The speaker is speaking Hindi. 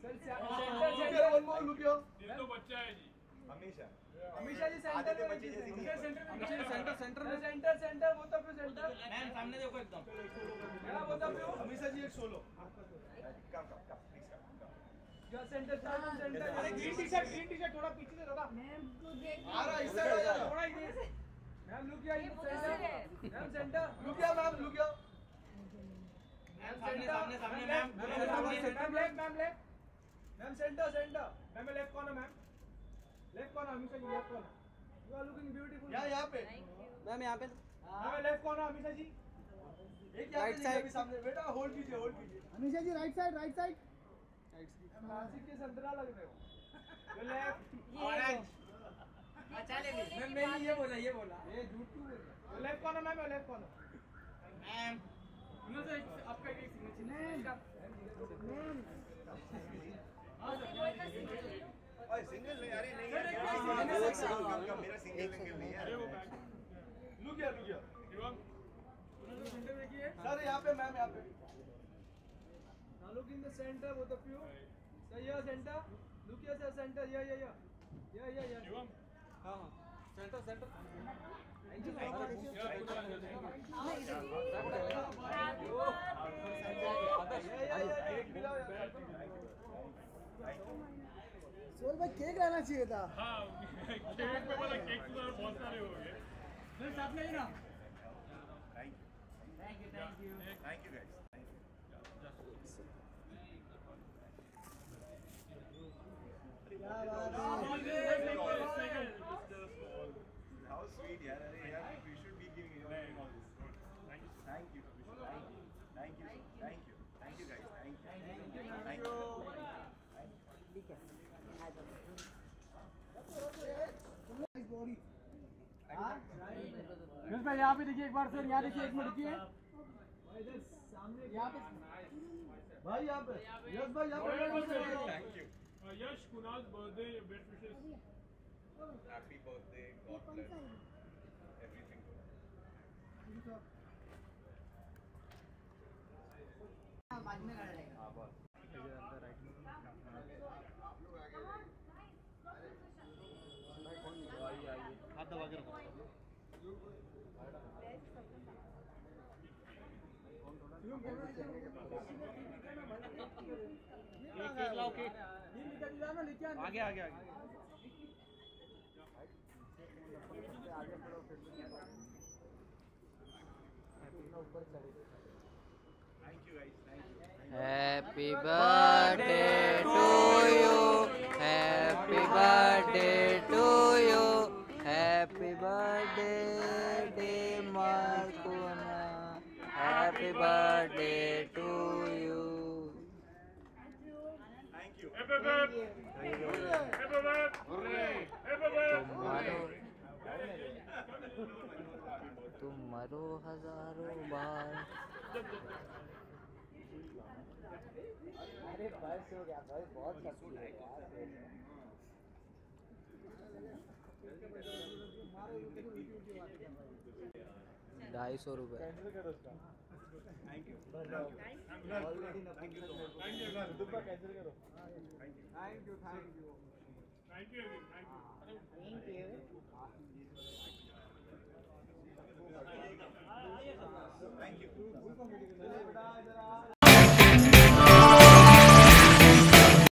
One more look here. ये तो बच्चा है जी। हमेशा जी सेंटर में सेंटर वो तो फिर सेंटर मैम सामने देखो एकदम मेरा वो तो फिर हमेशा जी एक solo come please come your centre centre अरे ग्रीन टी-शर्ट थोड़ा पीछे से दादा मैम को देख आ रहा इस साइड आ जा थोड़ा इधर ma'am look here ma'am centre look here ma'am look here सामने ma'am ma'am centre ma'am left corner ma'am left corner हमेशा जी left corner you are looking beautiful यहाँ पे मैम यहाँ पे मैम लेफ्ट कॉर्नर हमेशा जी एक राइट साइड सामने बेटा होल्ड कीजिए हमेशा जी राइट साइड नासिक के संतरा लग रहे हो यो लेफ्ट ऑरेंज अच्छा ले मैंने ये बोला ये झूठ क्यों बोल रहे हो left corner ma'am left corner ma'am उन्होंने से आपका एक सिग्नेचर मैम ओए सिंगल नहीं अरे नहीं यार मेरा सिंगल नहीं है लुक हियर शिवम सेंटर देखिए सर यहाँ पे मैम यहाँ पे now look in the center both of you sir here center look here sir center yeah Shivam हां सेंटर थैंक यू सोल भाई केक लाना चाहिए था। हाँ केक पे वाला केक तो बहुत सारे हो गए। फिर साथ में ही ना thank you guys How sweet यार अरे यार we should be giving you all this. Thank you guys thank you भाई यहाँ पे देखिए एक बार सर यहाँ देखिए एक मिनट रुकिए सामने यहाँ पे भाई यहाँ पे यस भाई यहाँ पे thank you Yash Kunal birthday best wishes happy birthday God bless everything बाद में कर लेगा। हां बस हाथ दबा के रखो आगे thank you guys thank you Happy birthday to you. Happy birthday to you. Happy birthday, dear Marcuna. Happy birthday to you. Thank you तुम मरो हजारों बार। अरे बस हो गया भाई बहुत सब्जी है यार। 250 रुपए। Thank you already thank you दुब्बा कैंसिल करो thank you thank you thank you